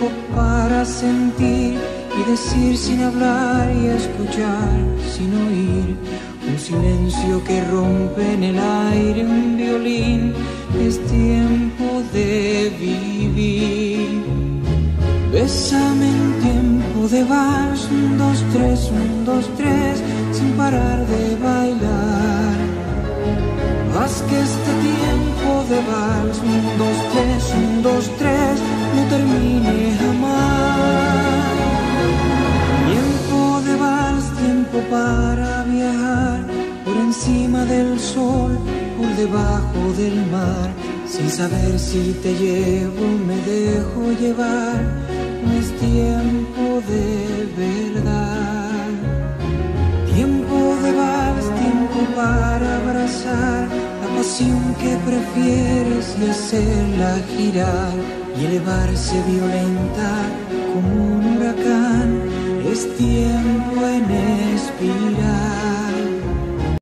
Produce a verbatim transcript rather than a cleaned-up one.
tiempo para sentir y decir sin hablar y escuchar sin oír. Un silencio que rompe en el aire un violín. Es tiempo de vivir. Bésame en tiempo de vals, un, dos, tres, un, dos, tres, sin parar de bailar. Haz que este tiempo de vals, un, dos, tres, un, dos, tres, no termine jamás. Tiempo de vals, tiempo para viajar, por encima del sol, por debajo del mar. Sin saber si te llevo, me dejo llevar. No es tiempo de verdad. Tiempo de vals, tiempo para abrazar la pasión que prefieres y hacerla girar y elevarse violenta como un huracán. Es tiempo en expirar.